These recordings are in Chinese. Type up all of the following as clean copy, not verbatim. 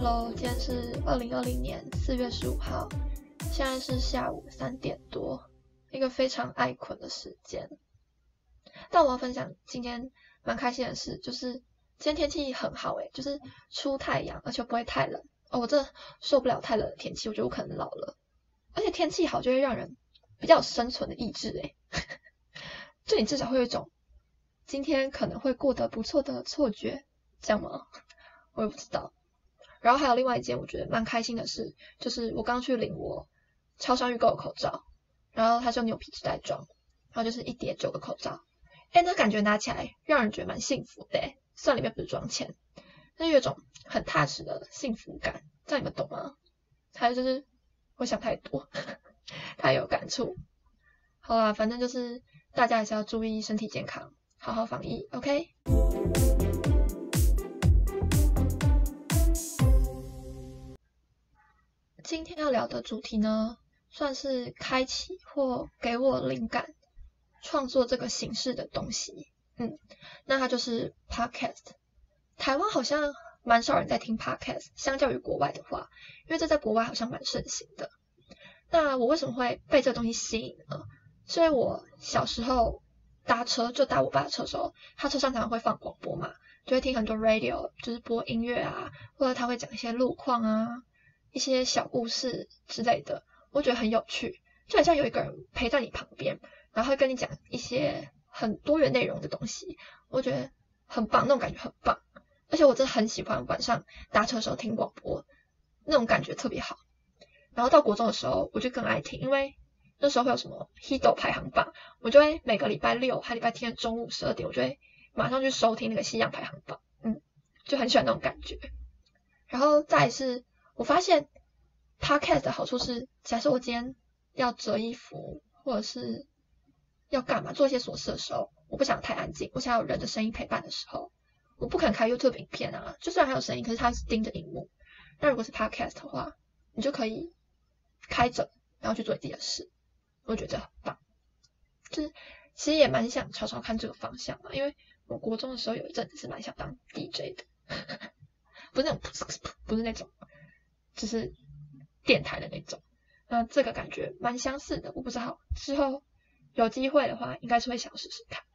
Hello，今天是2020年4月15号，现在是下午3点多，一个非常爱睏的时间。但我要分享今天蛮开心的事，就是今天天气很好就是出太阳，而且不会太冷。我真的受不了太冷的天气，我觉得我可能老了。而且天气好就会让人比较有生存的意志就你至少会有一种今天可能会过得不错的错觉，这样吗？我也不知道。然后还有另外一件我觉得蛮开心的事，就是我刚去领我超商预购的口罩，然后它是用牛皮纸袋装，然后就是一叠9个口罩。那感觉拿起来让人觉得蛮幸福的虽然里面不是装钱，但有一种很踏实的幸福感，这样你们懂吗？还有就是我想太多太有感触。好啦，反正就是大家还是要注意身体健康，好好防疫 OK。 今天要聊的主题呢，算是开启或给我灵感创作这个形式的东西。那它就是 podcast。 台湾好像蛮少人在听 podcast， 相较于国外的话，因为这在国外好像蛮盛行的。那我为什么会被这个东西吸引呢？是因为我小时候搭车，就搭我爸的车的时候，他车上常常会放广播嘛，就会听很多 radio， 就是播音乐啊，或者他会讲一些路况啊，一些小故事之类的，我觉得很有趣，就很像有一个人陪在你旁边，然后会跟你讲一些很多元内容的东西，我觉得很棒，那种感觉很棒。而且我真的很喜欢晚上搭车的时候听广播，那种感觉特别好。然后到国中的时候我就更爱听，因为那时候会有什么 Hito 排行榜，我就会每个礼拜六还礼拜天的中午12点，我就会马上去收听那个西洋排行榜，就很喜欢那种感觉。然后再来是我发现 podcast 的好处是，假设我今天要折衣服或者是要干嘛做一些琐事的时候，我不想太安静，我想要有人的声音陪伴的时候，我不可能开 YouTube 影片啊，就虽然还有声音，可是它是盯着荧幕。那如果是 podcast 的话，你就可以开着然后去做你自己的事，我觉得很棒。就是其实也蛮想朝朝看这个方向嘛，因为我国中的时候有一阵子是蛮想当 DJ 的不是那种不是那种就是电台的那种，那这个感觉蛮相似的，我不知道之后有机会的话应该是会想试试看。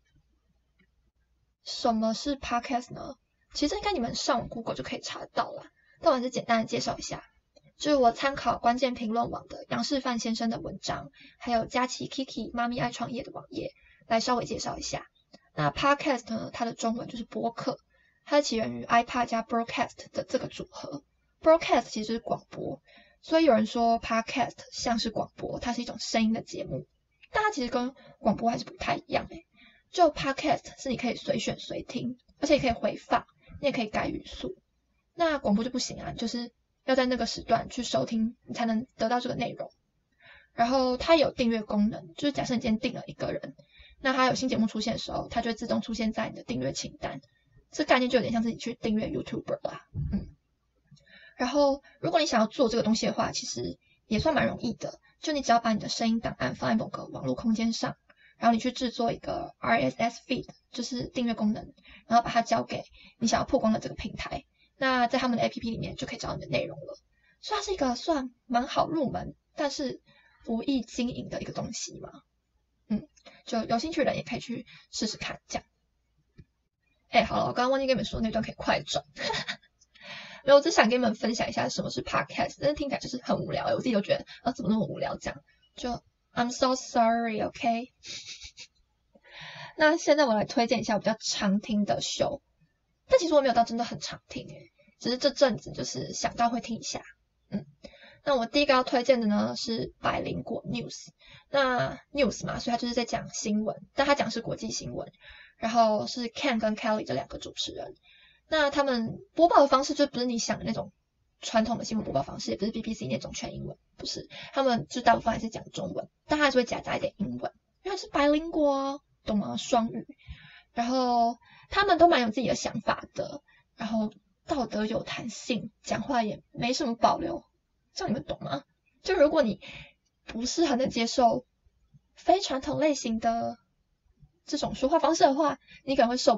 什么是 podcast 呢？其实应该你们上网 Google 就可以查得到啦，但我还是简单的介绍一下。就是我参考关键评论网的杨世范先生的文章，还有佳琪 Kiki 妈咪爱创业的网页来稍微介绍一下。那 podcast 呢，它的中文就是播客，它是起源于 iPod 加 broadcast 的这个组合。broadcast 其实就是广播，所以有人说 podcast 像是广播，它是一种声音的节目，但它其实跟广播还是不太一样就 podcast 是你可以随选随听，而且也可以回放，你也可以改语速。那广播就不行啊，就是要在那个时段去收听，你才能得到这个内容。然后它有订阅功能，就是假设你今天订了一个人，那它有新节目出现的时候，它就会自动出现在你的订阅清单。这概念就有点像是你去订阅 YouTuber 啦。然后如果你想要做这个东西的话，其实也算蛮容易的，就你只要把你的声音档案放在某个网络空间上，然后你去制作一个 RSS feed， 就是订阅功能，然后把它交给你想要曝光的这个平台，那在他们的 APP 里面就可以找到你的内容了。所以它是一个算蛮好入门，但是不易经营的一个东西嘛。就有兴趣的人也可以去试试看这样。好了，我刚刚忘记跟你们说那段可以快转。没有，我只想跟你们分享一下什么是 podcast， 但是听起来就是很无聊我自己都觉得怎么那么无聊这样，就 I'm so sorry OK 那现在我来推荐一下我比较常听的show，但其实我没有到真的很常听只是这阵子就是想到会听一下。那我第一个要推荐的呢是百灵果 news。 那 news 嘛，所以他就是在讲新闻，但他讲是国际新闻，然后是 Ken 跟 Kelly 这两个主持人。那他们播报的方式就不是你想的那种传统的新闻播报方式，也不是 BBC 那种全英文，不是，他们就大部分还是讲中文，但他还是会夹杂一点英文，因为是百灵果懂吗？双语。然后他们都蛮有自己的想法的，然后道德有弹性，讲话也没什么保留，这样你们懂吗？就如果你不是很能接受非传统类型的这种说话方式的话，你可能会受不了。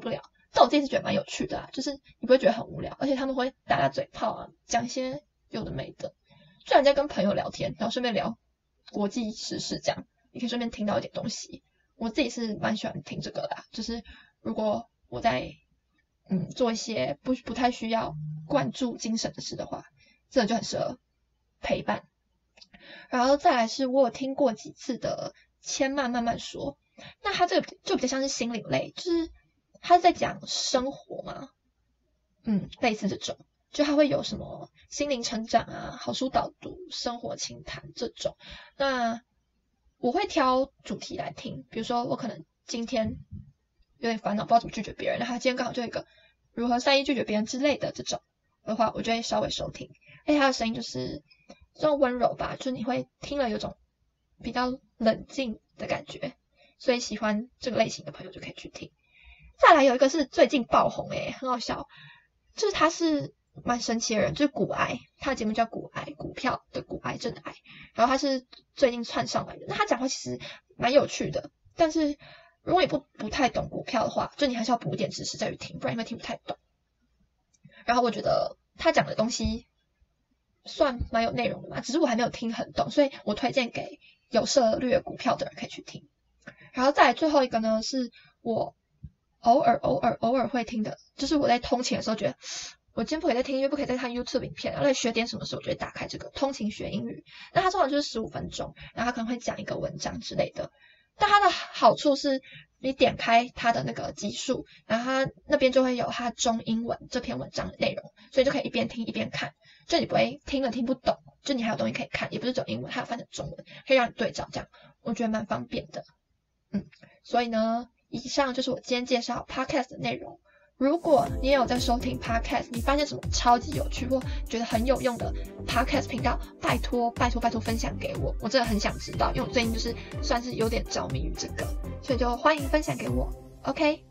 但我自己是觉得蛮有趣的啊，就是你不会觉得很无聊，而且他们会打打嘴炮啊，讲一些有的没的，就人家跟朋友聊天，然后顺便聊国际时事这样，你可以顺便听到一点东西。我自己是蛮喜欢听这个的啊，就是如果我在做一些不太需要灌注精神的事的话，这个就很适合陪伴。然后再来是我有听过几次的千曼慢慢说，那他这个就比较像是心灵类，就是他在讲生活嘛，类似这种，就他会有什么心灵成长啊、好书导读、生活清谈这种。那我会挑主题来听，比如说我可能今天有点烦恼，不知道怎么拒绝别人，那他今天刚好就有一个如何善意拒绝别人之类的这种的话，我就会稍微收听。而且他的声音就是这种温柔吧，就是你会听了有种比较冷静的感觉，所以喜欢这个类型的朋友就可以去听。再来有一个是最近爆红很好笑，就是他是蛮神奇的人，就是股癌，他的节目叫股癌，股票的股，癌症的癌，然后他是最近窜上来的。那他讲话其实蛮有趣的，但是如果你不太懂股票的话，就你还是要补一点知识再去听，不然你会听不太懂。然后我觉得他讲的东西算蛮有内容的嘛，只是我还没有听很懂，所以我推荐给有涉略股票的人可以去听。然后再来最后一个呢，是我偶尔会听的，就是我在通勤的时候觉得我今天不可以再听音乐，不可以再看 YouTube 影片，然后在学点什么时候我就会打开这个通勤学英语。那它通常就是15分钟，然后它可能会讲一个文章之类的。但它的好处是你点开它的那个集数，然后它那边就会有它中英文这篇文章的内容，所以就可以一边听一边看，就你不会听了听不懂，就你还有东西可以看，也不是只有英文，还有翻成中文，可以让你对照，这样我觉得蛮方便的。所以呢，以上就是我今天介绍 podcast 的内容。如果你也有在收听 podcast， 你发现什么超级有趣或觉得很有用的 podcast 频道，拜托分享给我，我真的很想知道，因为我最近就是算是有点着迷于这个，所以就欢迎分享给我。OK，